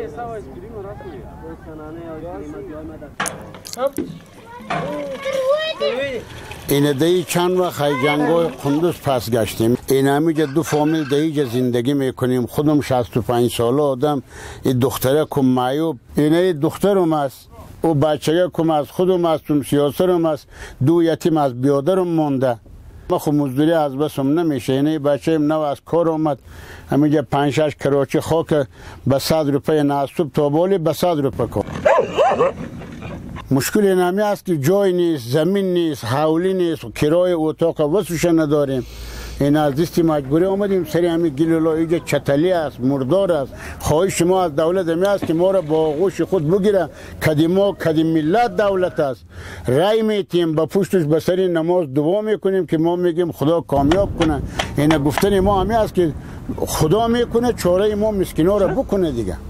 این دهی چند وقت های جنگای قندوز پس گشتیم. این همیجا دو فامیل دهیجا زندگی میکنیم. خودم 65 ساله آدم. این دختره کم معیوب. این دخترم است. او بچه کم از خودم است. سیاسرم است. دو یتیم از بیادرم مونده. ما خود مزدوری از بسم نمیشه. اینه بچه نو از کار اومد. همیجا 5-6 کراچی خاک به 100 روپیه نصب تا بالی به 100 روپیه کن. مشکل این همی است که جای نیست، زمین نیست، حولی نیست، کرای اتاق وسوش نداریم. این از دستی مجبوری آمدیم سری همی گلولا اینجا چتلی است، مردار است. خواهش ما از دولت همی است که ما را با آغوش خود بگیره. کدیم ملت دولت است. رای میتیم با پشتش بسری نماز دعا میکنیم که ما میگیم خدا کامیاب کنه. این گفتن ما همی است که خدا میکنه چاره ما مسکینا را بکنه دیگه.